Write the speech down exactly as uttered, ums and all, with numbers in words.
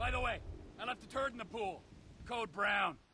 By the way, I left a turd in the pool. Code Brown.